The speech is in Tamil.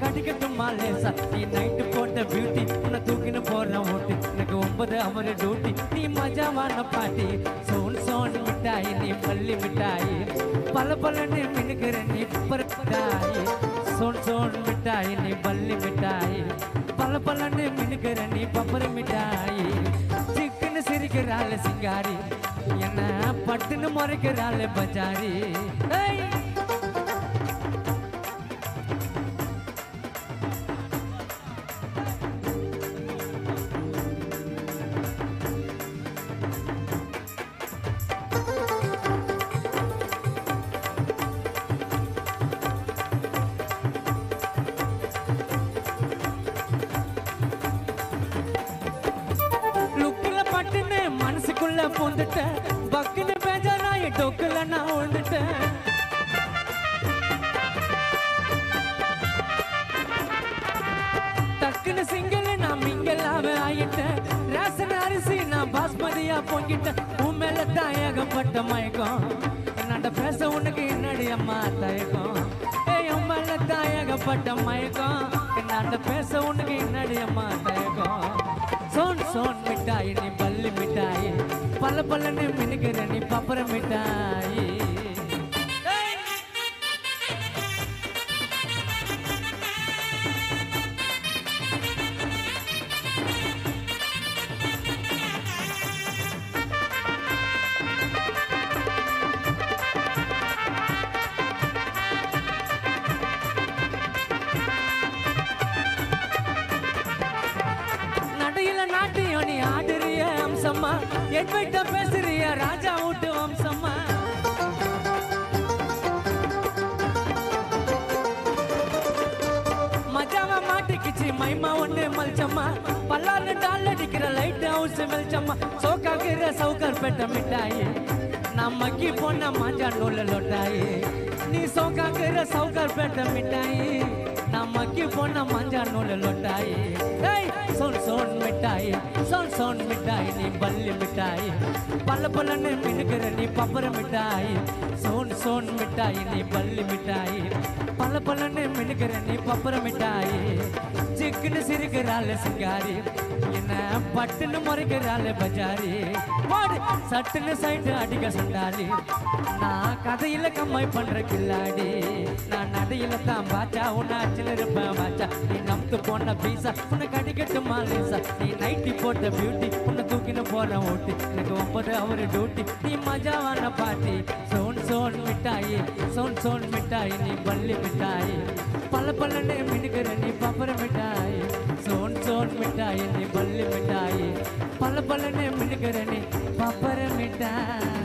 கட்டிக்கட்டுமா லேசா நீ நைட்டு போட்ட பியூட்டி உன்னை தூக்கின்னு போற ஓட்டி எனக்கு 9 அவர் டியூட்டி நீ மஜாவான பாட்டி சோன் சோன் மிட்டாய் நீ பள்ளி மிட்டாய் பல பலன்னு மினுக்கிற நீ மிட்டாய் சோன் சோன் மிட்டாய் நீ பள்ளி மிட்டாய் பல பலன்னு மினுக்கிற நீ பப்பர மிட்டாய் சிக்குன்னு சிரிக்கிறாள் சிங்காரி என்ன பட்டுன்னு முறைக்கிறாள் பஜாரி மனசுக்குள்ள பூந்துட்டேன் பக்குன்னு பேஜாராய டோக்குல நான் விழுந்துட்டேன் டக்குன்னு சிங்கிள் நான் மிங்கலாவே ஆயிட்டேன் ரேசன் அரிசி நான் பாஸ்மதியா பொங்கிட்டேன் உன் மேல தாயகப்பட்ட மயக்கம் என்னோட பேச உனக்கு என்னடி அம்மா தயக்கம் உன் மேல தாயகப்பட்ட மயக்கம் என்னோட பேச உனக்கு என்னடி அம்மா தயக்கம் சோன் சோன் மிட்டாய் நீ பள்ளி மிட்டாய் பல பலன்னு மினுக்கிற நீ பப்பர மிட்டாய் நாட்டியம் நீ ஆடுறிய அம்சம்மா என் வீட்ட பேசுறிய ராஜா வீட்டு வம்சம்மா மஜாவா மாட்டிக்கிச்சு மைமா ஒண்ணு மல்ச்சம்மா பல்லாறு டால் அடிக்கிற லைட் ஹவுஸ் மெல்ச்சம்மா சோக்காக்குற சவுக்கர் பெட்ட மிட்டாயி நமக்கு பொண்ண மாஞ்சா நூல லொட்டாயி நீ சோக்காக்குற சவுக்கர் பெட்ட மிட்டாயி நமக்கு பொண்ண மாஞ்சா நூல லொட்டாயி सोन सोन मिठाई सोन मिठाई नी बल्ली मिठाई पल पलन मिनकर नी पपर मिठाई सोन मिठाई नी बल्ली मिठाई पल पलन मिनकर नी पपर मिठाई चिकन सिरकराल सिंगारी என்ன பட்டுன்னு முறைக்கிறாள் பஜாரி சட்டுன்னு சைடு அடிக்க சொன்னாலி நான் கதையில கம்மாய் பண்ற கில்லாடி நான் நடையில தான் பாச்சா உன்னை அச்சில் இருப்பேன் பாச்சா நீ நம்பு போன பீசா உன்னை கடிக்கட்டு மாலேசா நீ நைட்டி போட்ட பியூட்டி உன்னை தூக்கின்னு போற ஓட்டி எனக்கு 9 அவர் டியூட்டி நீ மஜாவான பாட்டி சோன் சோன் மிட்டாயி சோன் மிட்டாய் நீ பள்ளி மிட்டாய் பல பலன்னு மினுக்கிற நீ பப்பர மிட்டாய் सोन मिठाई नी बल्ली मिठाई पल पल ने मिल कर नी पापर मिठाई